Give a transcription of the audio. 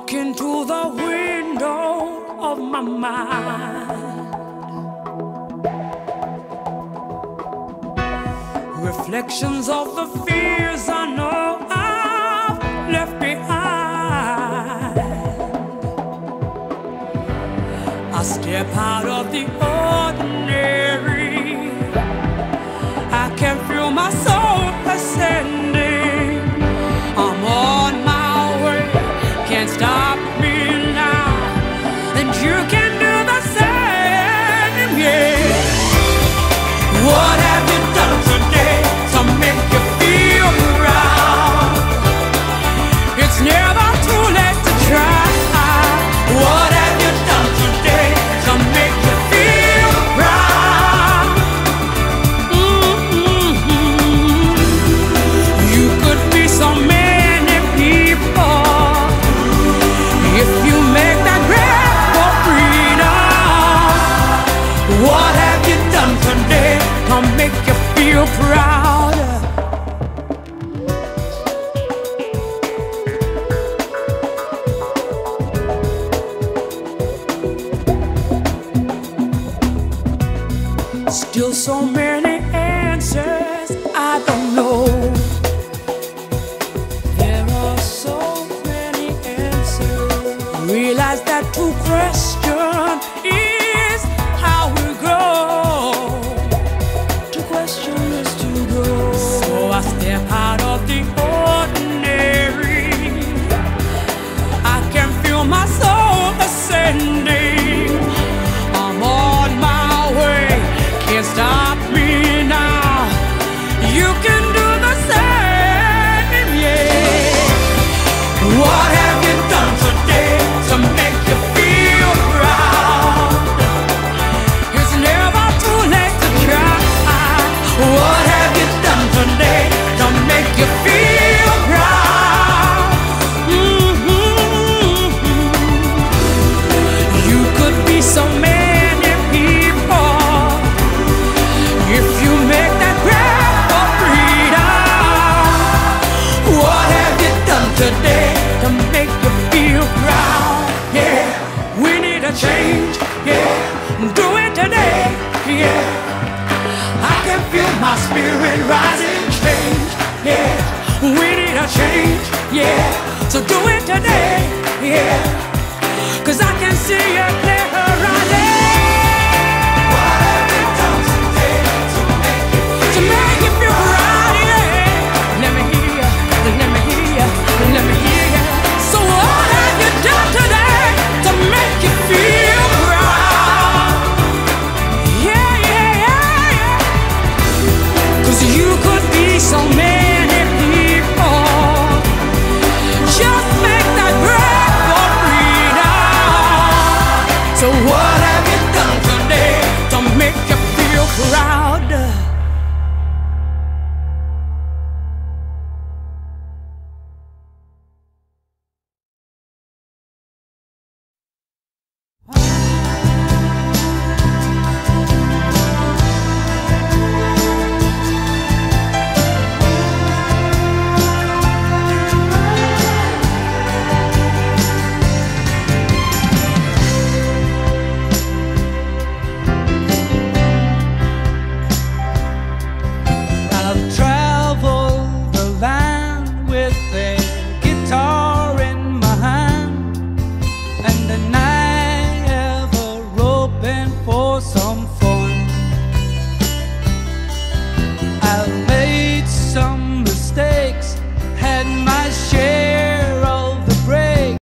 Look into the window of my mind. Reflections of the fears I know I've left behind. I step out of the ordinary. I can feel my soul ascending. I'm on my way, can't stop me now, and you can do the same, yeah. What have you done today to make you feel proud? It's never too late to try. What have you done today to make you feel proud? You could be so many people if you make that grab for freedom. What have you done today to make you feel proud? Still so many answers I don't know. There are so many answers. Realize that to question is how we grow. To question is to grow. So I step out of the ordinary. I can feel my soul ascending. I'm on my way, can't stop me now. You can do the same, yeah. What have you done today to make you feel proud? It's never too late to try. What have you done today to make you feel proud? You could be so many people if you make that grab for freedom. What have you done today to make you feel proud? Yeah, we need a change. Yeah, do it today. Yeah, I can feel my spirit rising. Change. Yeah, we need a change. Yeah, so do it today. Yeah, 'cause I can see it clear rising. What have you done today to make you feel proud? Yeah, let me hear you, let me hear you, let me hear you. So what have you done today to make you feel proud? Yeah, yeah, yeah, yeah. 'Cause you could be so many people. Just make that break for freedom. So what have you done today to make you feel proud? I've traveled the land with a guitar in my hand and an eye ever open for some fun.